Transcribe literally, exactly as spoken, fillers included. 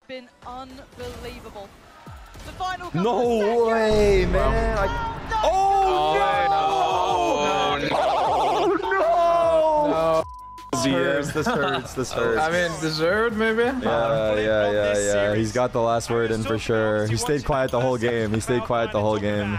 been unbelievable. The final No way, man. I... Oh, no! Oh, no! Oh, no! No. This hurts, this hurts, this hurts. I mean, deserved maybe? Yeah, yeah, yeah, yeah. He's got the last word in for sure. He stayed quiet the whole game. He stayed quiet the whole game.